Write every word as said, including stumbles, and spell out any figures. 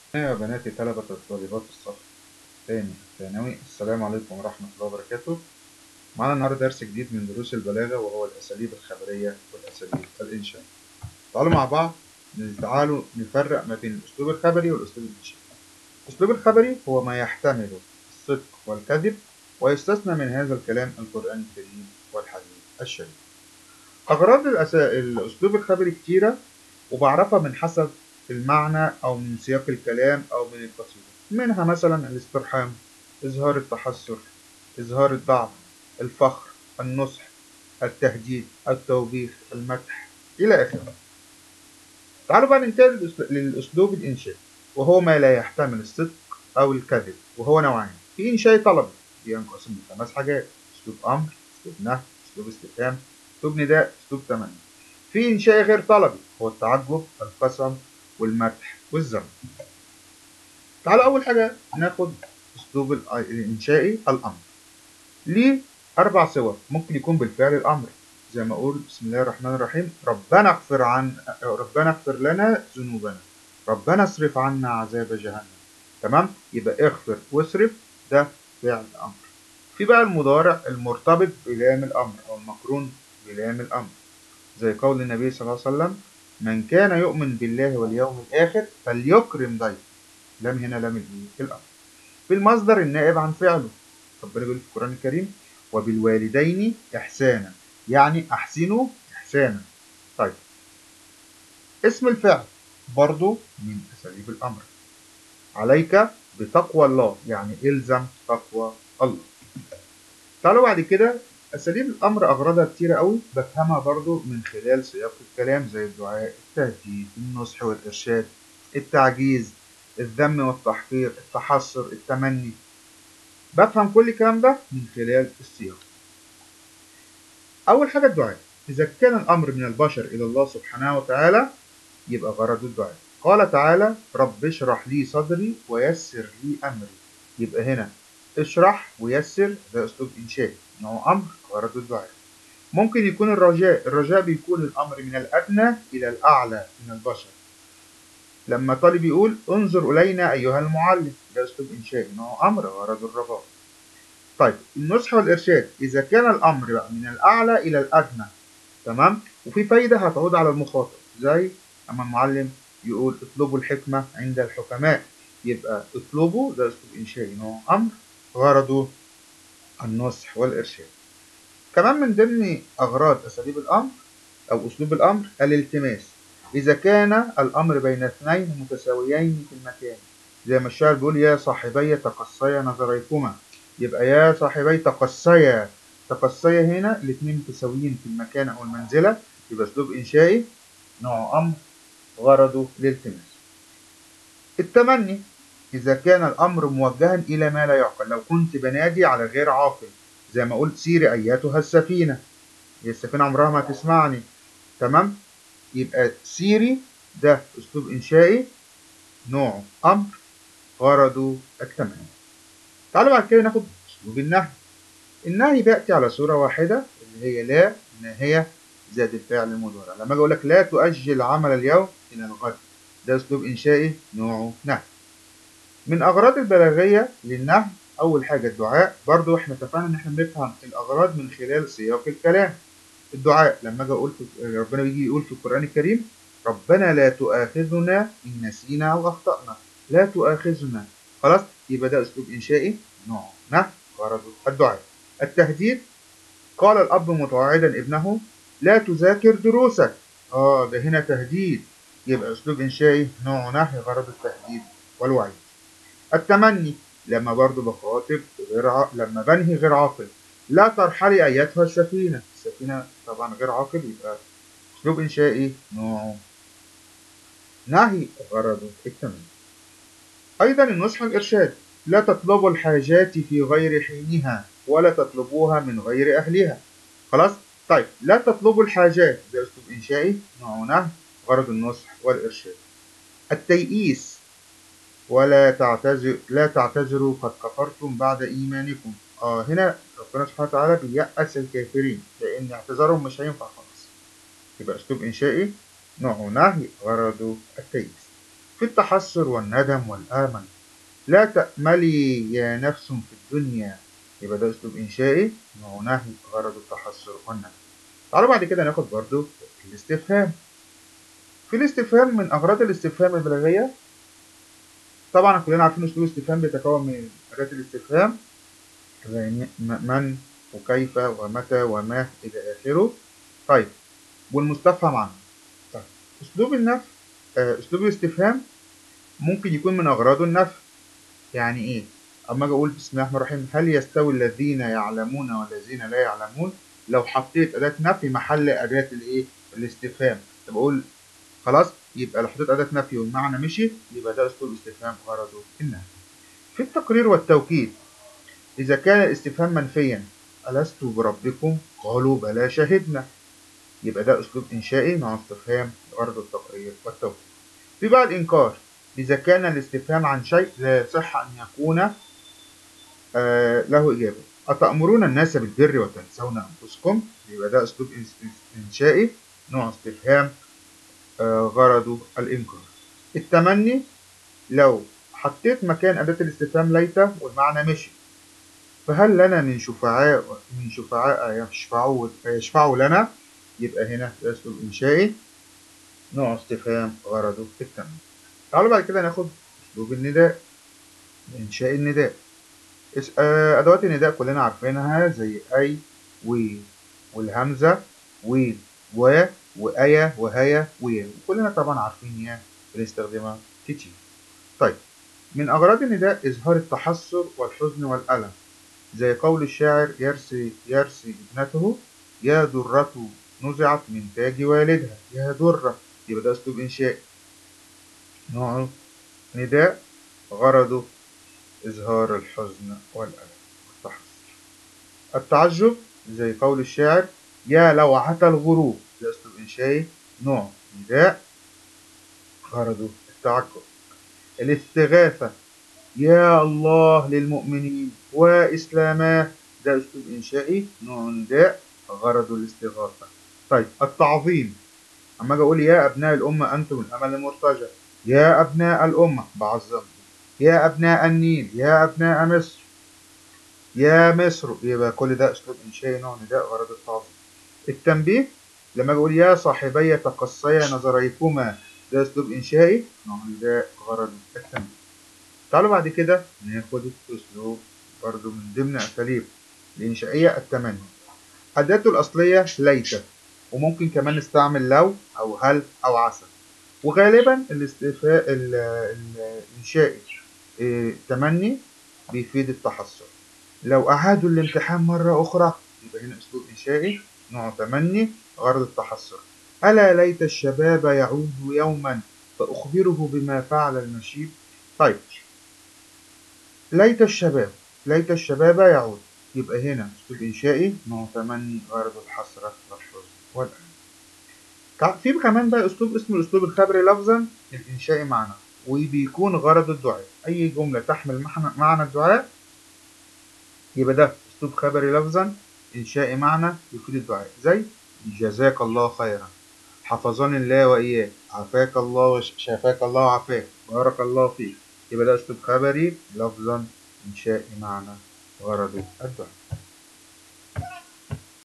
يا بناتي طلبة وطالبات الصف الثاني الثانوي، السلام عليكم ورحمة الله وبركاته. معانا النهاردة درس جديد من دروس البلاغة، وهو الأساليب الخبرية والأساليب الإنشائية. تعالوا مع بعض تعالوا نفرق ما بين الأسلوب الخبري والأسلوب الإنشائي. الأسلوب الخبري هو ما يحتمل الصدق والكذب، ويستثنى من هذا الكلام القرآن الكريم والحديث الشريف. أغراض الأس... الأسلوب الخبري كتيرة، وبعرفها من حسب المعنى أو من سياق الكلام أو من القصيدة. منها مثلا الاسترحام، إظهار التحسر، إظهار الضعف، الفخر، النصح، التهديد، التوبيخ، المدح، إلى آخره. تعالوا بقى ننتقل للأسل- للأسلوب الإنشائي، وهو ما لا يحتمل الصدق أو الكذب، وهو نوعين. في إنشاء طلبي بينقسم لخمس حاجات: أسلوب أمر، أسلوب نهي، أسلوب استفهام، أسلوب نداء، أسلوب تمني. في إنشاء غير طلبي، هو التعجب، القسم، والمدح والذم. تعالوا أول حاجة ناخد أسلوب الأ- الإنشائي الأمر. ليه أربع صور. ممكن يكون بالفعل الأمر، زي ما أقول بسم الله الرحمن الرحيم: ربنا اغفر عن ربنا اغفر لنا ذنوبنا، ربنا اصرف عنا عذاب جهنم. تمام، يبقى اغفر واصرف، ده فعل أمر. في بقى المضارع المرتبط بلام الأمر أو المقرون بلام الأمر، زي قول النبي صلى الله عليه وسلم: من كان يؤمن بالله واليوم الآخر فليكرم ضيفه. لام هنا لام الإيه؟ الأمر. في المصدر النائب عن فعله، ربنا بيقول في القرآن الكريم: وبالوالدين إحسانا، يعني أحسنوا إحسانا. طيب، اسم الفعل برضو من أساليب الأمر: عليك بتقوى الله، يعني إلزم تقوى الله. تعالوا بعد كده أساليب الأمر أغراضها كتيرة قوي، بفهمها برضو من خلال سياق الكلام، زي الدعاء، التهديد، النصح والإرشاد، التعجيز، الذم والتحقير، التحسر، التمني. بفهم كل الكلام ده من خلال السياق. أول حاجة الدعاء. إذا كان الأمر من البشر إلى الله سبحانه وتعالى، يبقى غرض الدعاء. قال تعالى: رب اشرح لي صدري ويسر لي أمري. يبقى هنا اشرح ويسر، ده أسلوب إنشائي، نوع أمر، غرض الدعاء. ممكن يكون الرجاء. الرجاء بيكون الأمر من الأدنى إلى الأعلى من البشر. لما طالب يقول: انظر إلينا أيها المعلم، ده أسلوب إنشائي، نوع أمر، غرض الرجاء. طيب، النصح والإرشاد. إذا كان الأمر بقى من الأعلى إلى الأدنى، تمام، وفي فايدة هتعود على المخاطب، زي أما المعلم يقول: اطلبوا الحكمة عند الحكماء. يبقى اطلبوا ده أسلوب إنشائي، نوع أمر، غرضه النصح والإرشاد. كمان من ضمن أغراض أساليب الأمر أو أسلوب الأمر الالتماس. إذا كان الأمر بين اثنين متساويين في المكان، زي ما الشاعر بيقول: يا صاحبي تقصيا نظريكما. يبقى يا صاحبي تقصيا، تقصيا هنا الاثنين متساويين في المكان أو المنزلة، يبقى أسلوب إنشائي، نوع أمر، غرضه الالتماس. التمني. إذا كان الأمر موجها إلى ما لا يعقل. لو كنت بنادي على غير عاقل، زي ما قلت: سيري أيتها السفينة، هي السفينة عمرها ما تسمعني. تمام، يبقى سيري ده أسلوب إنشائي، نوعه أمر، غرضه التمني. تعالوا بعد كده ناخد أسلوب النهي. النهي بيأتي على صورة واحدة، اللي هي لا ناهية زائد الفعل المضارع. لما أجي أقول لك: لا تؤجل عمل اليوم إلى الغد، ده أسلوب إنشائي، نوعه نهي. من أغراض البلاغية للنهي، أول حاجة الدعاء. برضو إحنا اتفقنا إن إحنا بنفهم الأغراض من خلال سياق الكلام. الدعاء لما اجي اقول في ربنا بيجي يقول في القرآن الكريم: ربنا لا تؤاخذنا إن نسينا أو أخطأنا، لا تؤاخذنا. خلاص، يبقى ده أسلوب إنشائي، نوعه نهي، غرضه الدعاء. التهديد. قال الأب متوعدا ابنه: لا تذاكر دروسك. آه، ده هنا تهديد، يبقى أسلوب إنشائي، نوعه نهي، غرض التهديد والوعيد. التمني. لما برضو بخاطب غير ع... لما بنهي غير عاقل: لا ترحلي أيتها السفينة. السفينة طبعا غير عاقل، يبقى أسلوب إنشائي، نوعه نهي، غرضه التمني. أيضا النصح والإرشاد. لا تطلبوا الحاجات في غير حينها، ولا تطلبوها من غير أهلها. خلاص. طيب، لا تطلبوا الحاجات ده أسلوب إنشائي، نوعه نهي، غرض النصح والإرشاد. التيئيس. ولا تعتذر لا تعتذروا قد كفرتم بعد إيمانكم. آه هنا ربنا سبحانه وتعالى بيأس الكافرين، لأن اعتذارهم مش هينفع خالص. يبقى أسلوب إنشائي، نوعه نهي، غرضه التيئيس. في التحسر والندم والآمل. لا تأملي يا نفس في الدنيا، يبقى ده أسلوب إنشائي نوع نهي غرض التحسر والندم. تعالوا بعد كده ناخد برضو الاستفهام. في الاستفهام من أغراض الاستفهام البلاغية، طبعا كلنا عارفين أسلوب الاستفهام بيتكون من أداة الاستفهام زي من وكيف ومتى وما إلى آخره. طيب، والمستفهم عنه. طيب، أسلوب النفي، آه، أسلوب الاستفهام ممكن يكون من أغراضه النفي. يعني إيه؟ أما أجي أقول بسم الله الرحمن الرحيم هل يستوي الذين يعلمون والذين لا يعلمون؟ لو حطيت أداة نفي محل أداة الإيه؟ الاستفهام، طب أقول خلاص، يبقى لو حطيت أداة نفي والمعنى مشي يبقى ده أسلوب استفهام غرضه النفي. في التقرير والتوكيد، إذا كان الاستفهام منفيا ألست بربكم؟ قالوا بلى شهدنا، يبقى ده أسلوب إنشائي مع استفهام غرض التقرير والتوكيد. في بقى الإنكار، إذا كان الاستفهام عن شيء لا يصح أن يكون آه له إجابة. أتأمرون الناس بالبر وتنسون أنفسكم؟ يبقى ده أسلوب إنشائي نوع استفهام آه غرضه الإنكار. التمني، لو حطيت مكان أداة الاستفهام ليت والمعنى مشي، فهل لنا من شفعاء من شفعاء يشفعوا يشفعوا لنا؟ يبقى هنا ده أسلوب إنشائي نوع استفهام غرضه التمني. تعالوا بعد كده ناخد أسلوب النداء، إنشاء النداء. أدوات النداء كلنا عارفينها زي أي و والهمزة و و وأيا وهيا ويا، وكلنا طبعا عارفين يا بنستخدمها كتير. طيب، من أغراض النداء إظهار التحسر والحزن والألم، زي قول الشاعر يرثي يرثي ابنته يا درة نزعت من تاج والدها، يا درة، يبقى ده أسلوب إنشائي نوعه نداء غرضه إظهار الحزن والألم والتحسر. التعجب، زي قول الشاعر يا لوعة الغروب، ده أسلوب إنشائي نوع نداء غرضه التعجب. الاستغاثة، يا الله للمؤمنين وإسلاماه، ده أسلوب إنشائي نوع نداء غرضه الاستغاثة. طيب، التعظيم، أما أجي أقول يا أبناء الأمة أنتم الأمل المرتجى، يا أبناء الأمة بعظمكم، يا أبناء النيل، يا أبناء مصر، يا مصر، يبقى كل ده أسلوب إنشائي نوع نداء غرض التعظيم. التنبيه، لما أجي أقول يا صاحبي تقصيا نظريكما، ده أسلوب إنشائي نوع نداء غرض التنبيه. تعالوا بعد كده ناخد أسلوب برضو من ضمن أساليب الإنشائية التمني. أداته الأصلية ليت، وممكن كمان نستعمل لو أو هل أو عسى، وغالبا الاستفاء الإنشائي التمني بيفيد التحسر. لو أعادوا الامتحان مرة أخرى يبقى هنا أسلوب إنشائي نوع تمني غرض التحسر. ألا ليت الشباب يعود يوما فأخبره بما فعل المشيب. طيب، ليت الشباب ليت الشباب يعود، يبقى هنا أسلوب إنشائي نوع تمني غرض الحسرة والحزن والألم. في كمان بقى أسلوب اسمه الأسلوب الخبري لفظا الإنشائي معنى، وبيكون غرض الدعاء. أي جملة تحمل معنى الدعاء يبقى ده أسلوب خبري لفظا إنشائي معنى يفيد الدعاء، زي جزاك الله خيرا، حفظني الله وإياك، عافاك الله وشافاك الله وعافاك، بارك الله فيك، يبقى ده أسلوب خبري لفظا إنشائي معنى غرضه الدعاء.